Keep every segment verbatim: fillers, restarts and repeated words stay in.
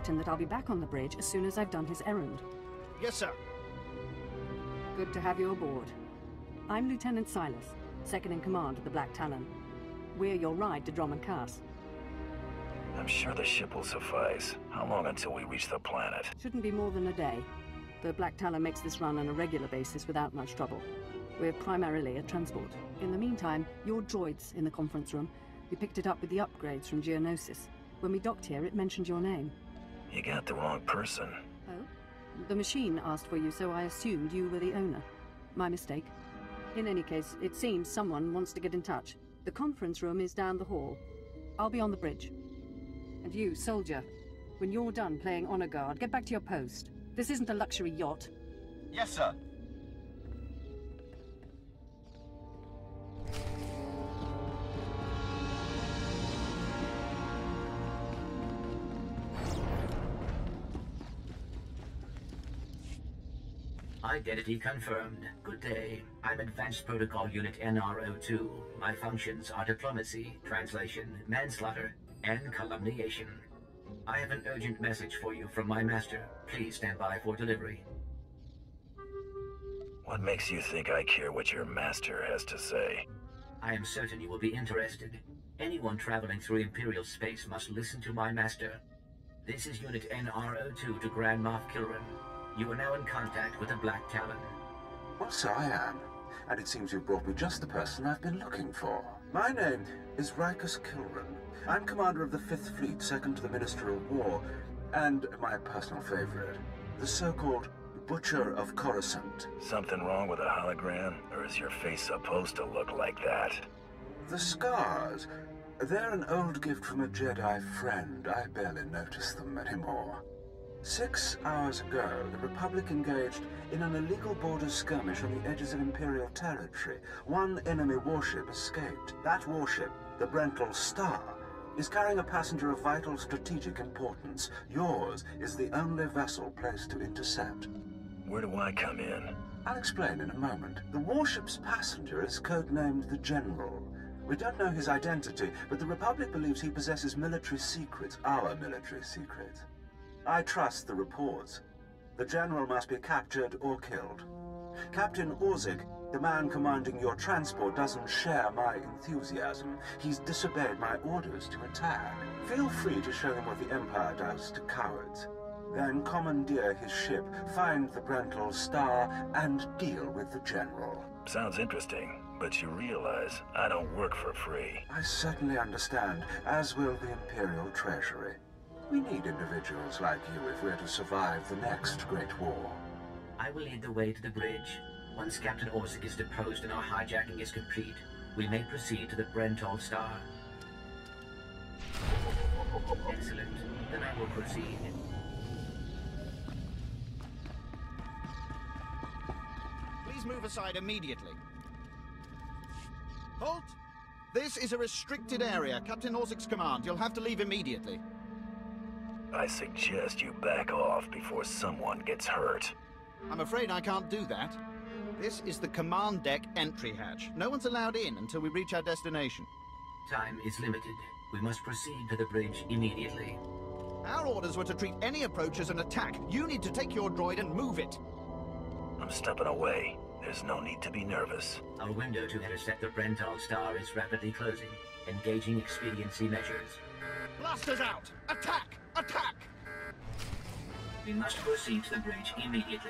Captain that I'll be back on the bridge as soon as I've done his errand. Yes, sir. Good to have you aboard. I'm Lieutenant Silas, second in command of the Black Talon. We're your ride to Drummond Cass. I'm sure the ship will suffice. How long until we reach the planet? Shouldn't be more than a day. The Black Talon makes this run on a regular basis without much trouble. We're primarily a transport. In the meantime, your droid's in the conference room. We picked it up with the upgrades from Geonosis. When we docked here, it mentioned your name. You got the wrong person. Oh? The machine asked for you, so I assumed you were the owner. My mistake. In any case, it seems someone wants to get in touch. The conference room is down the hall. I'll be on the bridge. And you, soldier, when you're done playing honor guard, get back to your post. This isn't a luxury yacht. Yes, sir. Identity confirmed. Good day. I'm Advanced Protocol Unit N R O two. My functions are diplomacy, translation, manslaughter, and calumniation. I have an urgent message for you from my master. Please stand by for delivery. What makes you think I care what your master has to say? I am certain you will be interested. Anyone traveling through Imperial space must listen to my master. This is Unit N R O two to Grand Moff Kilran. You are now in contact with the Black Talon. Well, so I am. And it seems you've brought me just the person I've been looking for. My name is Rikus Kilran. I'm commander of the Fifth Fleet, second to the Minister of War, and my personal favorite, the so-called Butcher of Coruscant. Something wrong with a hologram? Or is your face supposed to look like that? The scars, they're an old gift from a Jedi friend. I barely notice them anymore. Six hours ago, the Republic engaged in an illegal border skirmish on the edges of Imperial territory. One enemy warship escaped. That warship, the Brentaal Star, is carrying a passenger of vital strategic importance. Yours is the only vessel placed to intercept. Where do I come in? I'll explain in a moment. The warship's passenger is codenamed the General. We don't know his identity, but the Republic believes he possesses military secrets, our military secrets. I trust the reports. The General must be captured or killed. Captain Orzik, the man commanding your transport, doesn't share my enthusiasm. He's disobeyed my orders to attack. Feel free to show him what the Empire does to cowards. Then commandeer his ship, find the Brentaal Star, and deal with the General. Sounds interesting, but you realize I don't work for free. I certainly understand, as will the Imperial Treasury. We need individuals like you if we're to survive the next Great War. I will lead the way to the bridge. Once Captain Orzik is deposed and our hijacking is complete, we may proceed to the Brentaal Star. Excellent. Then I will proceed. Please move aside immediately. Halt! This is a restricted area. Captain Orzik's command. You'll have to leave immediately. I suggest you back off before someone gets hurt. I'm afraid I can't do that. This is the command deck entry hatch. No one's allowed in until we reach our destination. Time is limited. We must proceed to the bridge immediately. Our orders were to treat any approach as an attack. You need to take your droid and move it. I'm stepping away. There's no need to be nervous. Our window to intercept the Brentaal Star is rapidly closing. Engaging expediency measures. Blasters out! Attack! Attack! We must proceed to the bridge immediately.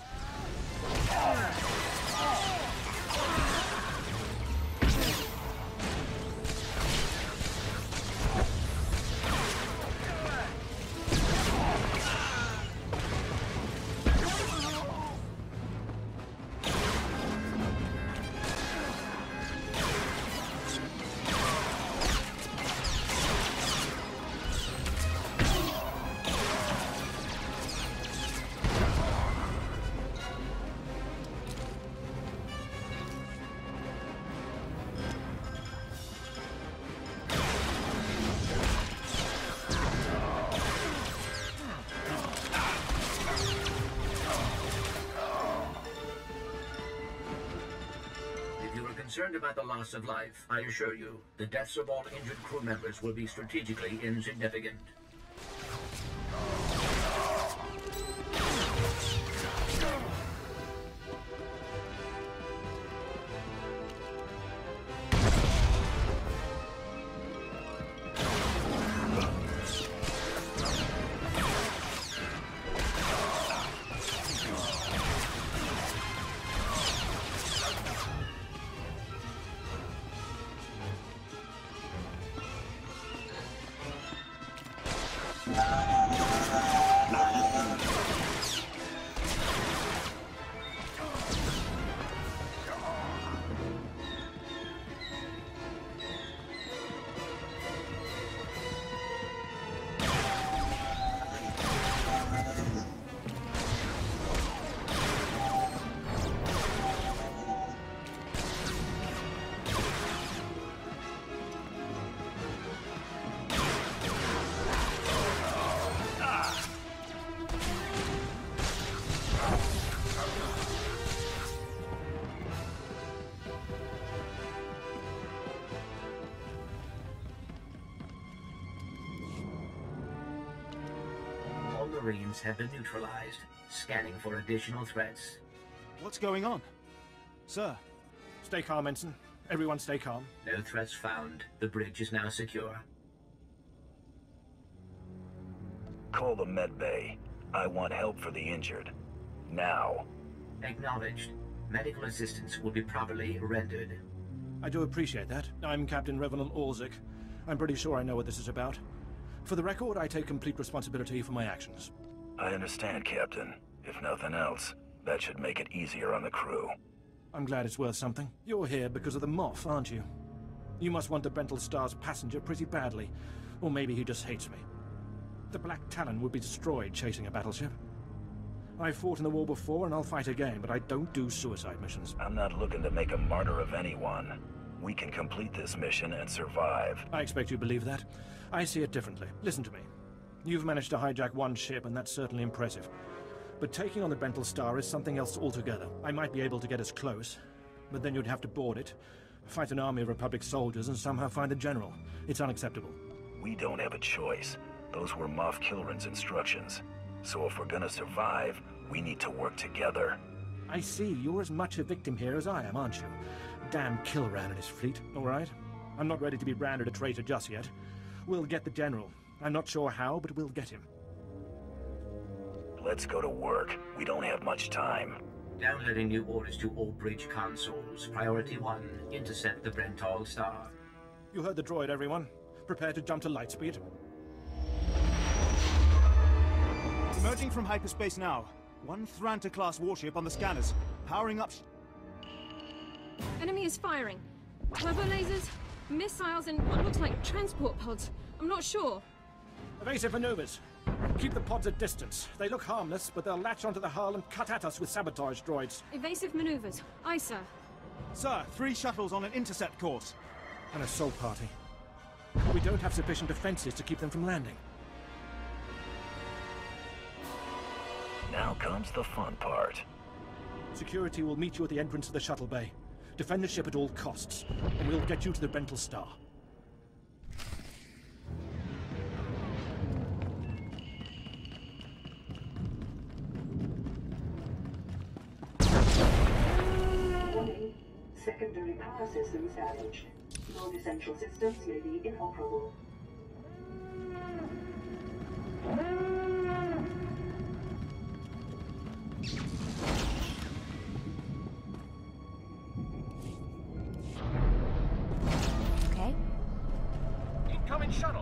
Concerned about the loss of life, I assure you, the deaths of all injured crew members will be strategically insignificant. screens have been neutralized. Scanning for additional threats. What's going on? Sir? Stay calm, Ensign. Everyone stay calm. No threats found. The bridge is now secure. Call the med bay. I want help for the injured. Now. Acknowledged. Medical assistance will be properly rendered. I do appreciate that. I'm Captain Revenant Orzik. I'm pretty sure I know what this is about. For the record, I take complete responsibility for my actions. I understand, Captain. If nothing else, that should make it easier on the crew. I'm glad it's worth something. You're here because of the Moth, aren't you? You must want the Brentaal Star's passenger pretty badly. Or maybe he just hates me. The Black Talon would be destroyed chasing a battleship. I fought in the war before and I'll fight again, but I don't do suicide missions. I'm not looking to make a martyr of anyone. We can complete this mission and survive. I expect you believe that. I see it differently. Listen to me. You've managed to hijack one ship, and that's certainly impressive. But taking on the Brentaal Star is something else altogether. I might be able to get us close, but then you'd have to board it, fight an army of Republic soldiers, and somehow find the General. It's unacceptable. We don't have a choice. Those were Moff Kilrin's instructions. So if we're gonna survive, we need to work together. I see. You're as much a victim here as I am, aren't you? Damn Kilran and his fleet, all right? I'm not ready to be branded a traitor just yet. We'll get the General. I'm not sure how, but we'll get him. Let's go to work. We don't have much time. Downloading new orders to all bridge consoles. Priority one, intercept the Brentaal Star. You heard the droid, everyone. Prepare to jump to lightspeed. Emerging from hyperspace now. One Thranta-class warship on the scanners. Powering up... Enemy is firing. Turbo lasers, missiles, and what looks like transport pods. I'm not sure. Evasive maneuvers. Keep the pods at distance. They look harmless, but they'll latch onto the hull and cut at us with sabotage droids. Evasive maneuvers. Aye, sir. Sir, three shuttles on an intercept course. An assault party. We don't have sufficient defenses to keep them from landing. Now comes the fun part. Security will meet you at the entrance to the shuttle bay. Defend the ship at all costs, and we'll get you to the Brentaal Star. Warning. Secondary power systems damaged. Non-essential systems may be inoperable. Okay. Incoming shuttle!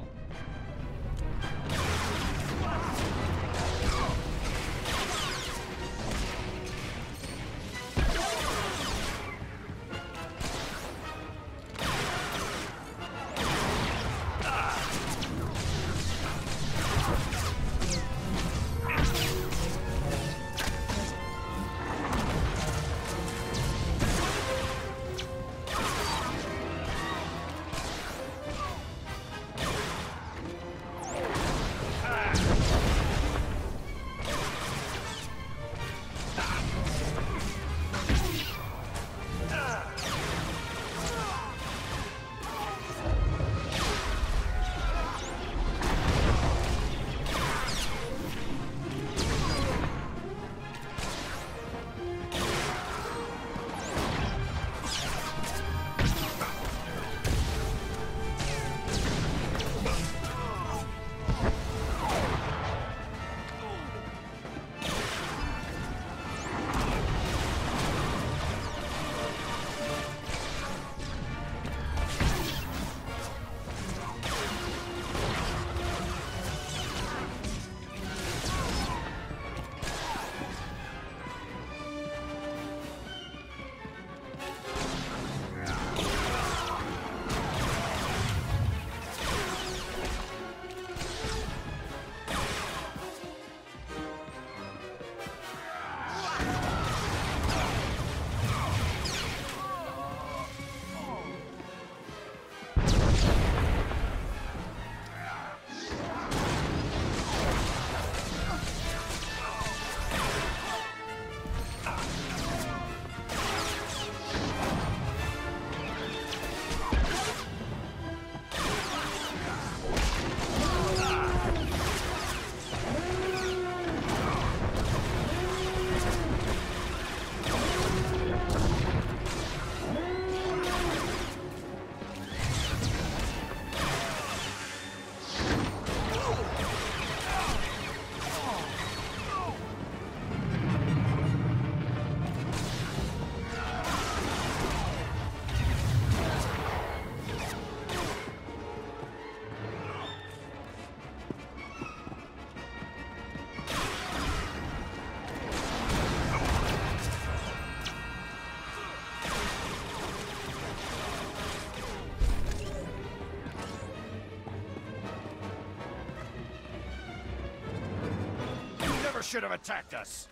never should have attacked us!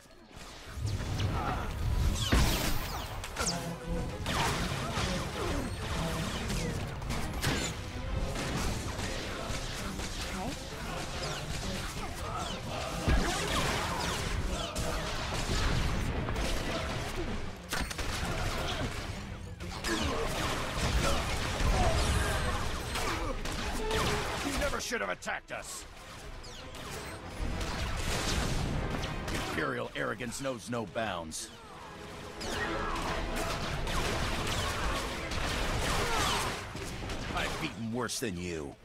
Should have attacked us. Imperial arrogance knows no bounds. I've beaten worse than you.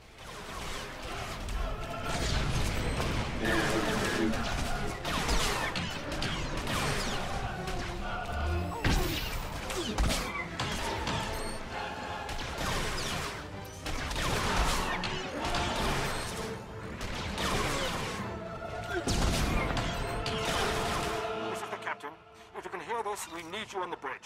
We need you on the bridge.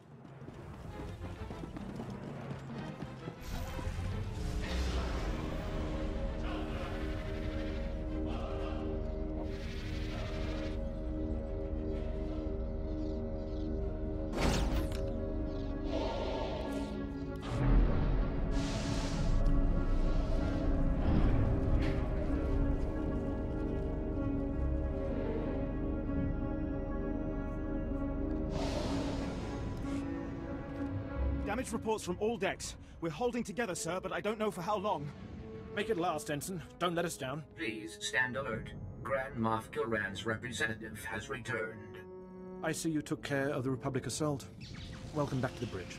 Damage reports from all decks. We're holding together, sir, but I don't know for how long. Make it last, Ensign. Don't let us down. Please, stand alert. Grand Moff Kilran's representative has returned. I see you took care of the Republic assault. Welcome back to the bridge.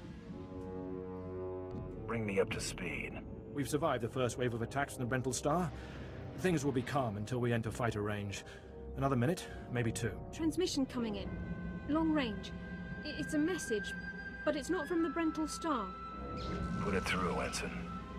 Bring me up to speed. We've survived the first wave of attacks from the Brentaal Star. Things will be calm until we enter fighter range. Another minute, maybe two. Transmission coming in. Long range. I- It's a message, but it's not from the Brentaal Star. Put it through, Ensign.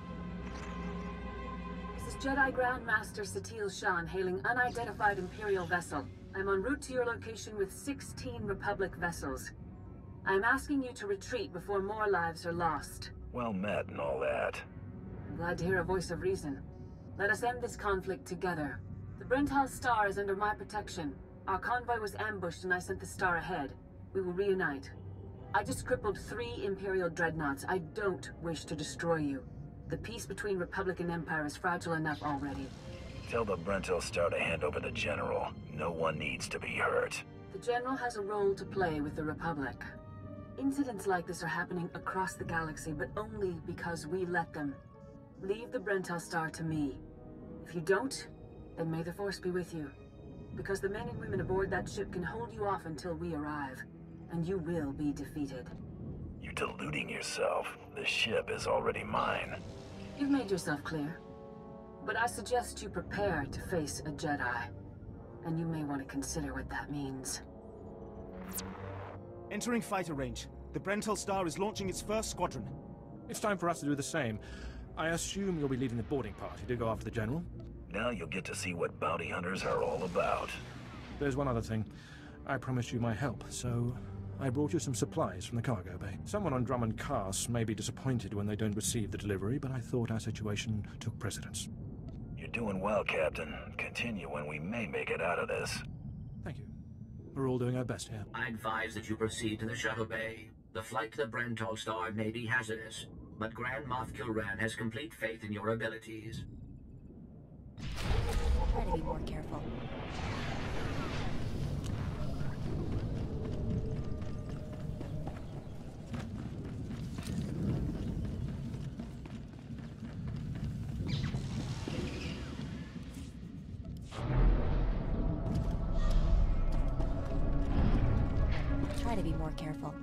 This is Jedi Ground Master Satil Shan hailing unidentified Imperial vessel. I'm en route to your location with sixteen Republic vessels. I'm asking you to retreat before more lives are lost. Well met and all that. I'm glad to hear a voice of reason. Let us end this conflict together. The Brentaal Star is under my protection. Our convoy was ambushed and I sent the Star ahead. We will reunite. I just crippled three Imperial dreadnoughts. I don't wish to destroy you. The peace between Republic and Empire is fragile enough already. Tell the Brentaal Star to hand over the General. No one needs to be hurt. The General has a role to play with the Republic. Incidents like this are happening across the galaxy, but only because we let them. Leave the Brentaal Star to me. If you don't, then may the Force be with you. Because the men and women aboard that ship can hold you off until we arrive. And you will be defeated. You're deluding yourself. The ship is already mine. You've made yourself clear. But I suggest you prepare to face a Jedi. And you may want to consider what that means. Entering fighter range. The Brentaal Star is launching its first squadron. It's time for us to do the same. I assume you'll be leading the boarding party to go after the General? Now you'll get to see what bounty hunters are all about. There's one other thing. I promised you my help, so I brought you some supplies from the cargo bay. Someone on Drummond Cass may be disappointed when they don't receive the delivery, but I thought our situation took precedence. You're doing well, Captain. Continue and we may make it out of this. Thank you. We're all doing our best here. I advise that you proceed to the shuttle bay. The flight to the Brentaal Star may be hazardous, but Grand Moff Kilran has complete faith in your abilities. Try to be more careful. Try to be more careful.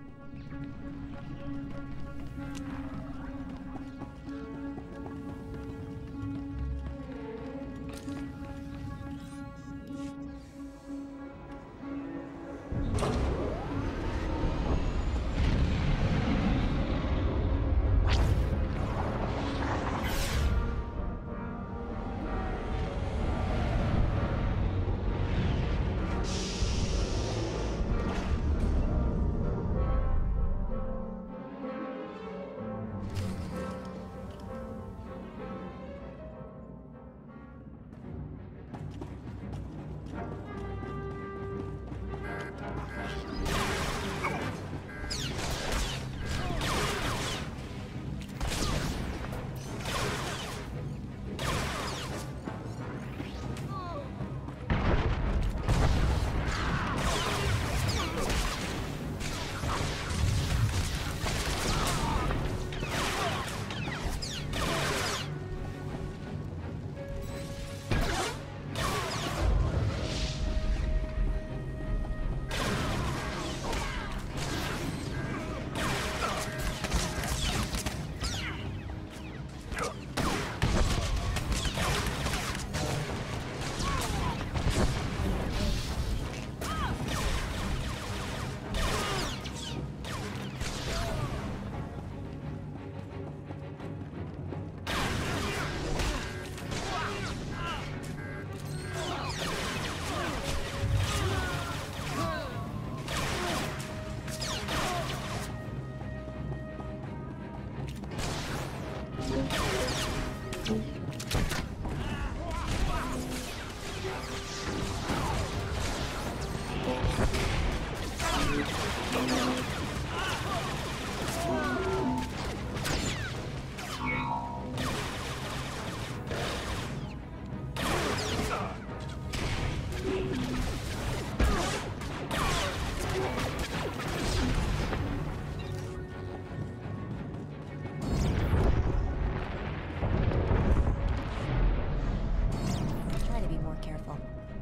Try to be more careful.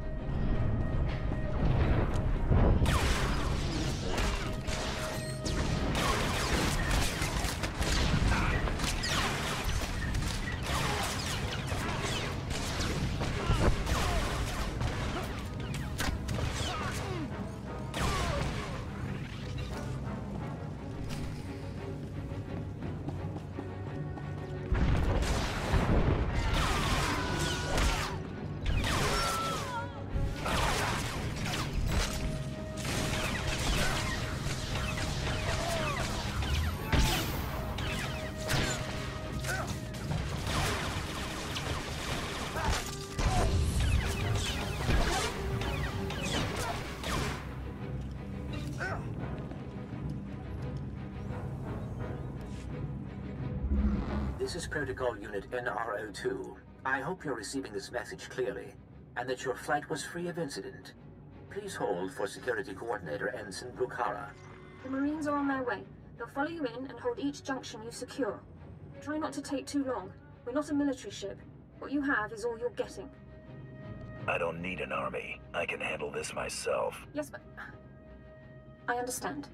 This is Protocol Unit N R O two. I hope you're receiving this message clearly, and that your flight was free of incident. Please hold for Security Coordinator Ensign Bukhara. The Marines are on their way. They'll follow you in and hold each junction you secure. Try not to take too long. We're not a military ship. What you have is all you're getting. I don't need an army. I can handle this myself. Yes, but... I understand.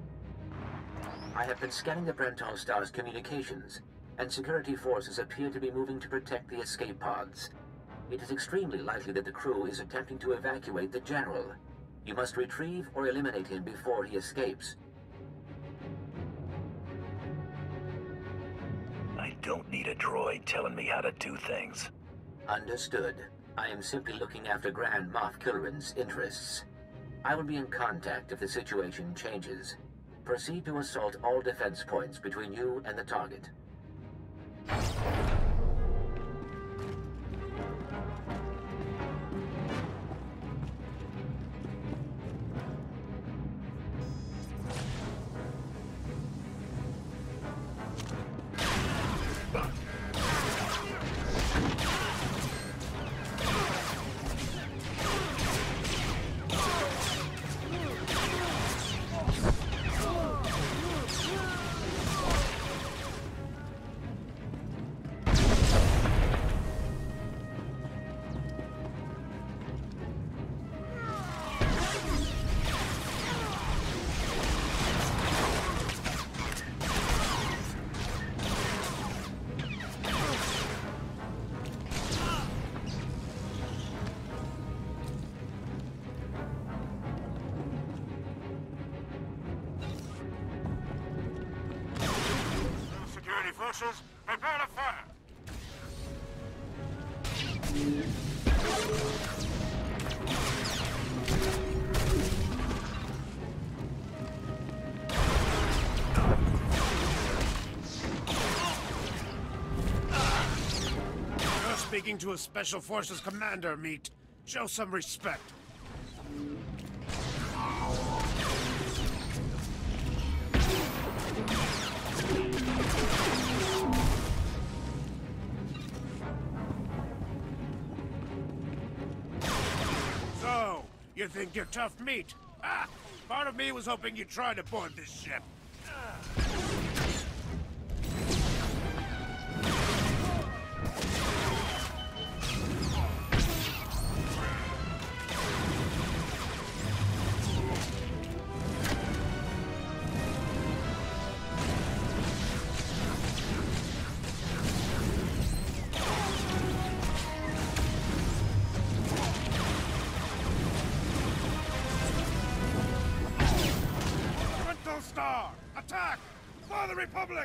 I have been scanning the Brentaal Star's communications, and security forces appear to be moving to protect the escape pods. It is extremely likely that the crew is attempting to evacuate the General. You must retrieve or eliminate him before he escapes. I don't need a droid telling me how to do things. Understood. I am simply looking after Grand Moff Kilrin's interests. I will be in contact if the situation changes. Proceed to assault all defense points between you and the target. Forces, prepare to fire! You're speaking to a Special Forces commander, Meat. Show some respect. So, you think you're tough meat? Ah! Part of me was hoping you'd try to board this ship. Star! Attack! For the Republic!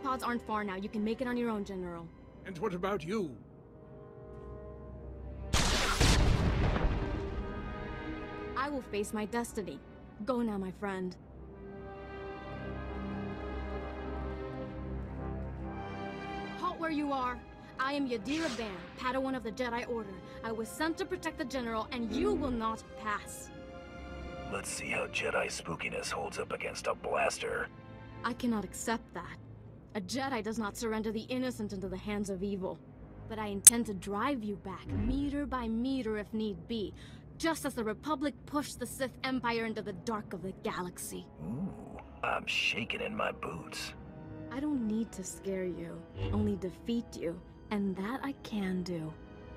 pods aren't far now. You can make it on your own, General. And what about you? I will face my destiny. Go now, my friend. Halt where you are. I am Yadira Ban, Padawan of the Jedi Order. I was sent to protect the General, and you will not pass. Let's see how Jedi spookiness holds up against a blaster. I cannot accept that. A Jedi does not surrender the innocent into the hands of evil. But I intend to drive you back, meter by meter if need be, just as the Republic pushed the Sith Empire into the dark of the galaxy. Ooh, I'm shaking in my boots. I don't need to scare you, only defeat you, and that I can do.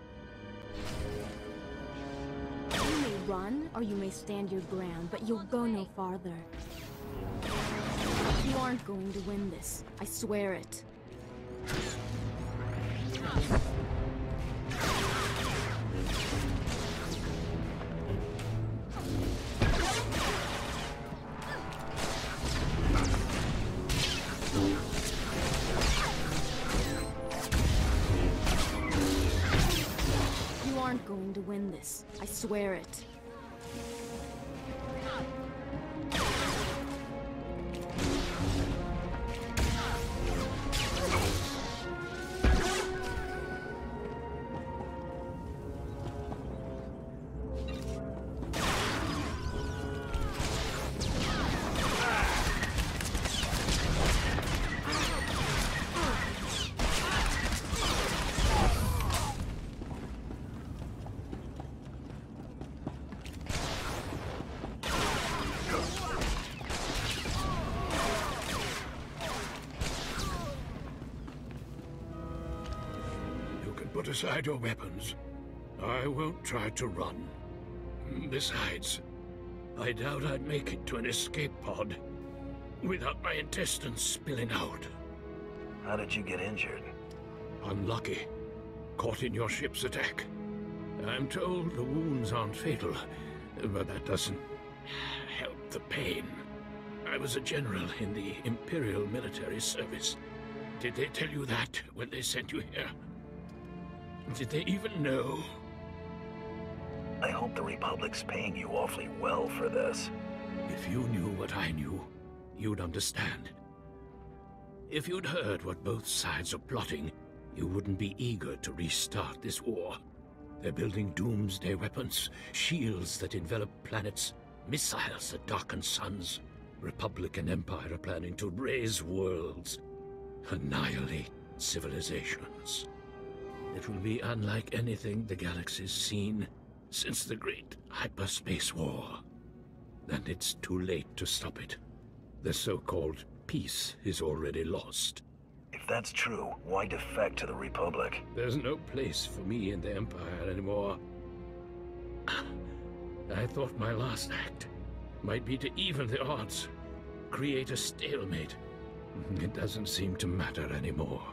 You may run, or you may stand your ground, but you'll go no farther. You aren't going to win this. I swear it. You aren't going to win this. I swear it. Put aside your weapons. I won't try to run. Besides, I doubt I'd make it to an escape pod without my intestines spilling out. How did you get injured? Unlucky. Caught in your ship's attack. I'm told the wounds aren't fatal, but that doesn't help the pain. I was a general in the Imperial military service. Did they tell you that when they sent you here? Did they even know? I hope the Republic's paying you awfully well for this. If you knew what I knew, you'd understand. If you'd heard what both sides are plotting, you wouldn't be eager to restart this war. They're building doomsday weapons, shields that envelop planets, missiles that darken suns. Republic and Empire are planning to raise worlds, annihilate civilizations. It will be unlike anything the galaxy's seen since the Great Hyperspace War. And it's too late to stop it. The so-called peace is already lost. If that's true, why defect to the Republic? There's no place for me in the Empire anymore. I thought my last act might be to even the odds, create a stalemate. It doesn't seem to matter anymore.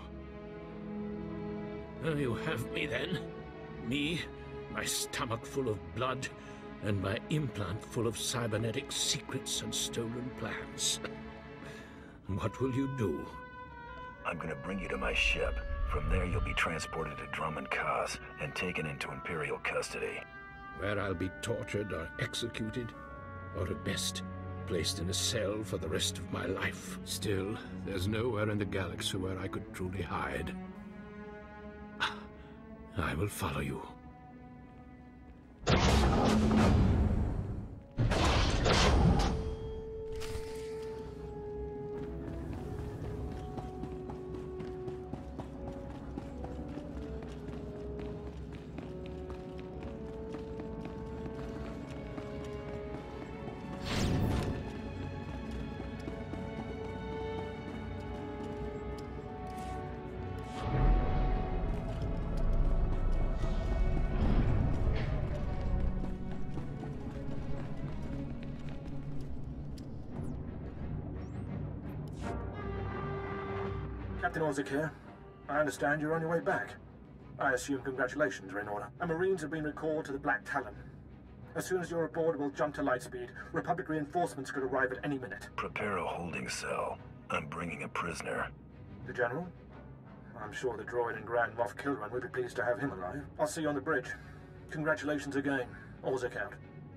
You have me then. Me, my stomach full of blood, and my implant full of cybernetic secrets and stolen plans. What will you do? I'm gonna bring you to my ship. From there you'll be transported to Drummond Cos and taken into Imperial custody. Where I'll be tortured or executed, or at best, placed in a cell for the rest of my life. Still, there's nowhere in the galaxy where I could truly hide. I will follow you. Captain Orzik here. I understand you're on your way back. I assume congratulations are in order. Our Marines have been recalled to the Black Talon. As soon as you're aboard, we'll jump to light speed. Republic reinforcements could arrive at any minute. Prepare a holding cell. I'm bringing a prisoner. The General? I'm sure the droid and Grand Moff Kilran would be pleased to have him alive. I'll see you on the bridge. Congratulations again. All's account.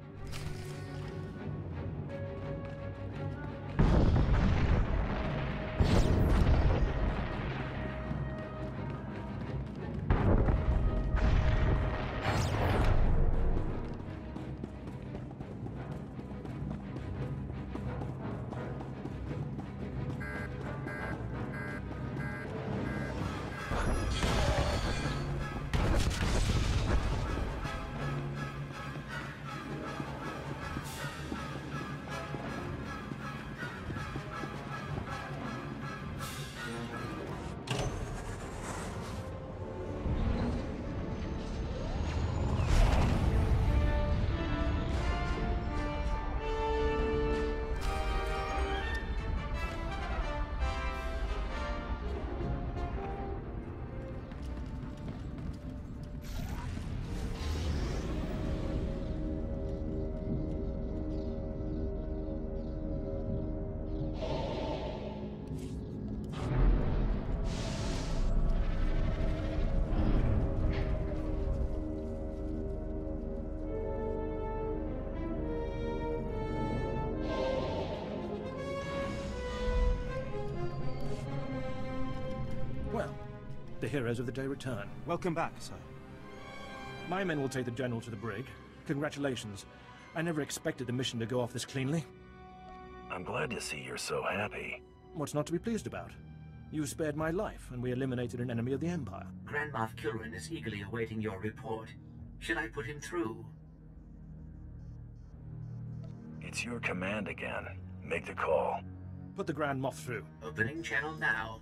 The heroes of the day return. Welcome back, sir. My men will take the General to the brig. Congratulations. I never expected the mission to go off this cleanly. I'm glad to see you're so happy. What's not to be pleased about? You spared my life, and we eliminated an enemy of the Empire. Grand Moff Kilran is eagerly awaiting your report. Should I put him through? It's your command again. Make the call. Put the Grand Moff through. Opening channel now.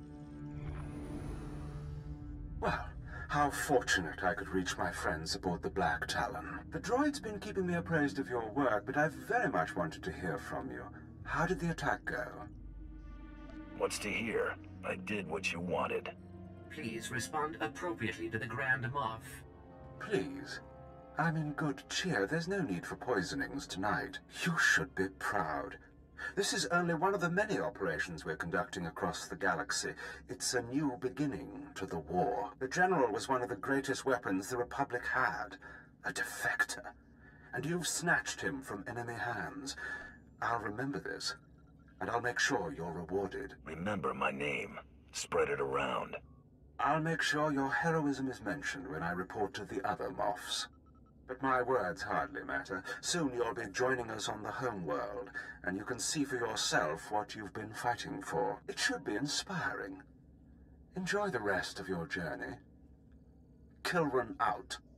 Well, how fortunate I could reach my friends aboard the Black Talon. The droid's been keeping me appraised of your work, but I very much wanted to hear from you. How did the attack go? What's to hear? I did what you wanted. Please respond appropriately to the Grand Moff. Please? I'm in good cheer. There's no need for poisonings tonight. You should be proud. This is only one of the many operations we're conducting across the galaxy. It's a new beginning to the war. The General was one of the greatest weapons the Republic had. A defector. And you've snatched him from enemy hands. I'll remember this, and I'll make sure you're rewarded. Remember my name. Spread it around. I'll make sure your heroism is mentioned when I report to the other Moffs. But my words hardly matter. Soon you'll be joining us on the home world, and you can see for yourself what you've been fighting for. It should be inspiring. Enjoy the rest of your journey. Kilran out.